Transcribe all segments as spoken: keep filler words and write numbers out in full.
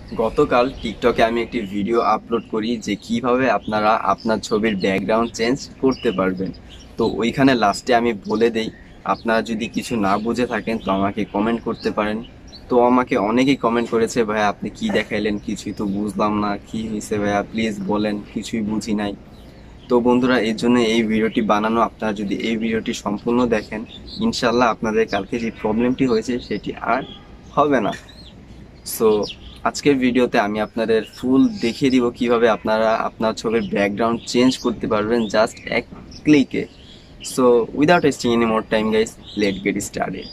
গতকাল টিকটকে আমি একটি ভিডিও আপলোড করি যে কিভাবে আপনারা আপনার ছবির ব্যাকগ্রাউন্ড চেঞ্জ করতে পারবেন। তো ওইখানে লাস্টে আমি বলে দেই, আপনারা যদি কিছু না বুঝে থাকেন তো আমাকে কমেন্ট করতে পারেন। তো আমাকে অনেকেই কমেন্ট করেছে, ভাইয়া আপনি কি দেখাইলেন, কিছুই তো বুঝলাম না, কি হয়েছে ভাইয়া প্লিজ বলেন, কিছুই বুঝি নাই। তো বন্ধুরা, এর জন্য এই ভিডিওটি বানানো। আপনারা যদি এই ভিডিওটি সম্পূর্ণ দেখেন, ইনশাল্লাহ আপনাদের কালকে যে প্রবলেমটি হয়েছে সেটি আর হবে না। সো আজকের ভিডিওতে আমি আপনাদের ফুল দেখিয়ে দিব কিভাবে আপনারা আপনার ছবির ব্যাকগ্রাউন্ড চেঞ্জ করতে পারবেন জাস্ট এক ক্লিকে। So without wasting any more time guys, let get started.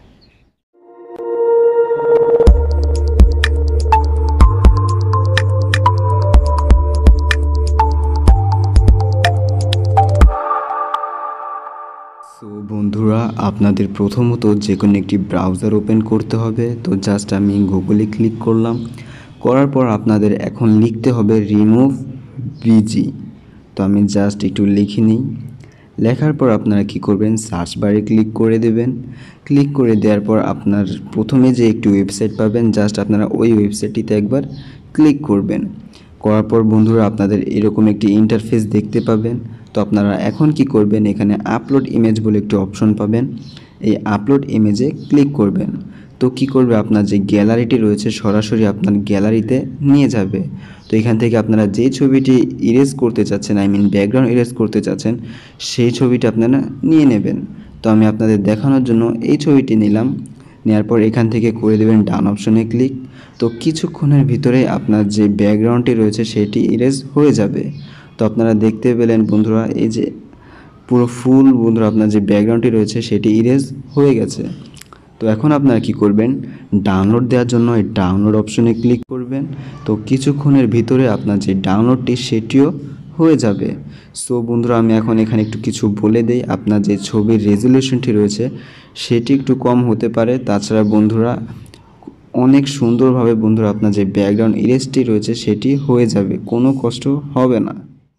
So বন্ধুরা, আপনাদের প্রথমত যে কোনো একটি ব্রাউজার ওপেন করতে হবে। তো জাস্ট আমি গুগলে ক্লিক করলাম, করার পর আপনাদের এখন লিখতে হবে রিমুভ বিজি। তো আমি জাস্ট একটু লিখে নিই। লেখার পর আপনারা কি করবেন, সার্চ বারে ক্লিক করে দেবেন। ক্লিক করে দেওয়ার পর আপনার প্রথমে যে একটি ওয়েবসাইট পাবেন, জাস্ট আপনারা ওই ওয়েবসাইটটিতে একবার ক্লিক করবেন। করার পর বন্ধুরা আপনাদের এরকম একটি ইন্টারফেস দেখতে পাবেন। তো আপনারা এখন কি করবেন, এখানে আপলোড ইমেজ বলে একটি অপশন পাবেন, এই আপলোড ইমেজে ক্লিক করবেন। তো কি করবে, আপনার যে গ্যালারিটি রয়েছে সরাসরি আপনার গ্যালারিতে নিয়ে যাবে। তো এখান থেকে আপনারা যে ছবিটি ইরেজ করতে চাচ্ছেন, আই মিন ব্যাকগ্রাউন্ড ইরেজ করতে চাচ্ছেন, সেই ছবিটা আপনারা নিয়ে নেবেন। তো আমি আপনাদের দেখানোর জন্য এই ছবিটি নিলাম। নেওয়ার পর এখান থেকে করে দেবেন ডান অপশনে ক্লিক। তো কিছুক্ষণের ভিতরে আপনার যে ব্যাকগ্রাউন্ডটি রয়েছে সেটি ইরেজ হয়ে যাবে। তো আপনারা দেখতে পেলেন বন্ধুরা, এই যে পুরো ফুল বন্ধুরা আপনার যে ব্যাকগ্রাউন্ডটি রয়েছে সেটি ইরেজ হয়ে গেছে। তো এখন আপনারা কি করবেন, ডাউনলোড দেওয়ার জন্য এই ডাউনলোড অপশনে ক্লিক করবেন। তো কিছুক্ষণের ভিতরে আপনার যে ডাউনলোডটি সেটিও হয়ে যাবে। সো বন্ধুরা, আমি এখন এখানে একটু কিছু বলে দেই। আপনার যে ছবির রেজুলেশনটি রয়েছে সেটি একটু কম হতে পারে, তাছাড়া বন্ধুরা অনেক সুন্দরভাবে বন্ধুরা আপনার যে ব্যাকগ্রাউন্ড ইরেজটি রয়েছে সেটি হয়ে যাবে, কোনো কষ্ট হবে না।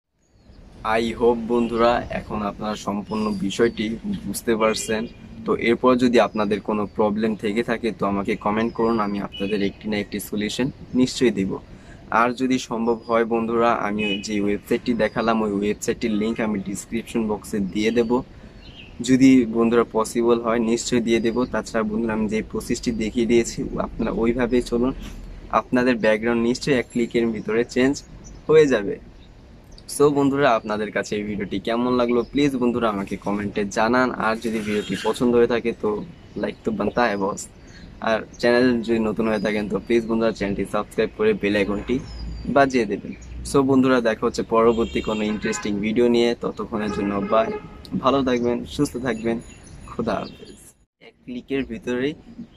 আই হোপ বন্ধুরা এখন আপনারা সম্পূর্ণ বিষয়টি বুঝতে পারছেন। তো এরপর যদি আপনাদের কোনো প্রবলেম থেকে থাকে তো আমাকে কমেন্ট করুন, আমি আপনাদের একটি না একটি সলিউশন নিশ্চয়ই দিব। আর যদি সম্ভব হয় বন্ধুরা, আমি যে ওয়েবসাইটটি দেখালাম ওই ওয়েবসাইটটির লিঙ্ক আমি ডিসক্রিপশন বক্সে দিয়ে দেব। যদি বন্ধুরা পসিবল হয় নিশ্চয়ই দিয়ে দেব। তাছাড়া বন্ধুরা আমি যে প্রসেসটি দেখিয়ে দিয়েছি আপনারা ওইভাবেই চলুন, আপনাদের ব্যাকগ্রাউন্ড নিশ্চয়ই এক ক্লিকের ভিতরে চেঞ্জ হয়ে যাবে। সো বন্ধুরা, আপনাদের কাছে এই ভিডিওটি কেমন লাগলো প্লিজ বন্ধুরা আমাকে কমেন্টে জানান। আর যদি ভিডিওটি পছন্দ হয়ে থাকে তো লাইক তো বানতা है বস। আর চ্যানেল যদি নতুন হয়ে থাকেন তো প্লিজ বন্ধুরা চ্যানেলটি সাবস্ক্রাইব করে বেল আইকনটি বাজিয়ে দেবেন। সো বন্ধুরা, দেখা হচ্ছে পরবর্তী কোনো ইন্টারেস্টিং ভিডিও নিয়ে। ততক্ষণের জন্য বাই, ভালো থাকবেন, সুস্থ থাকবেন, খোদা হাফেজ। এক ক্লিকের ভিতরেই